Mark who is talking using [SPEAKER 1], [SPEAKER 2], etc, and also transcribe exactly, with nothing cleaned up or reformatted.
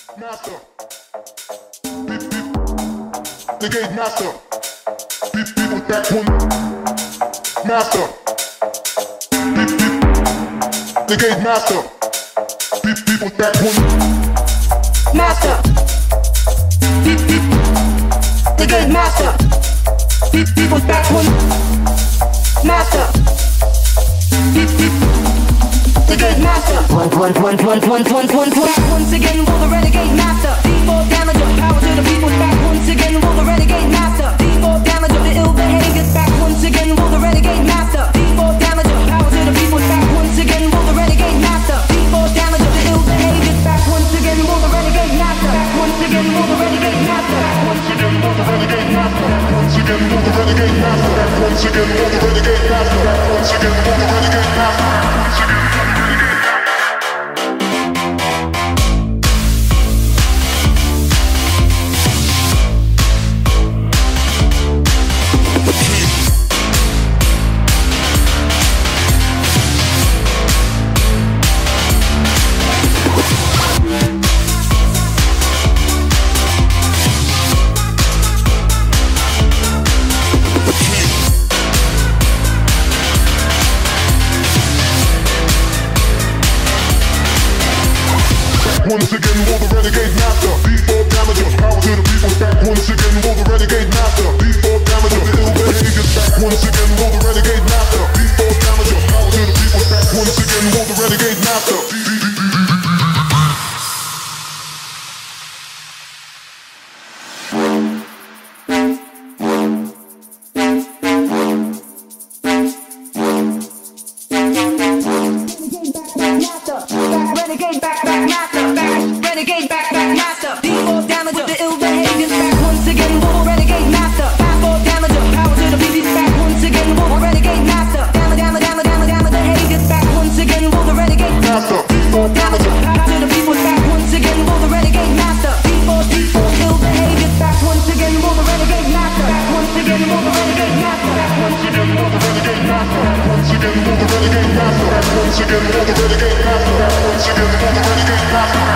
[SPEAKER 1] Master. The gate master. People back one. Master. The gate master. People back one. Master. The gate master. People back one. Master. The gate master. One, one, one, one, one, one, one, one. Back once again, will the renegade master. D four damage of power to the people's back once again, will the renegade master. D four damage of the ill behaviors back once again, will the renegade master. D four damage of power to the people's back once again, will the renegade master. D four damage of the ill behaviors back once again, will the renegade master. Back once again, will the renegade master. Back once again, will the renegade master. Back once again, will the renegade master. Back once again, will the renegade master. Back once again, will the renegade master. Once again. Once again, will the renegade master. D four damage of power to the people's back. Once again, will the renegade master. D four damage of the ill behaviors back. Once again, will the renegade master. D four damage of power to the people's back. Once again, will the renegade master. Renegade back, back, master. Back, renegade back, back, master. D four damage of the ill behaviors back. Once again, will renegade master. D four damage of power to the people's back. Once again, will renegade master. Damage, damage, damage, damage, damage behaviors back. Once again, will the renegade master. D four damage of power to the people's back. Once again, will the renegade master. D four, D four ill behaviors back. Once again, will the renegade master. Back once again, will the renegade master. Back once again, will the renegade master. Back once again, will the renegade master. Back once again, will the renegade master. Back once again, will the renegade master.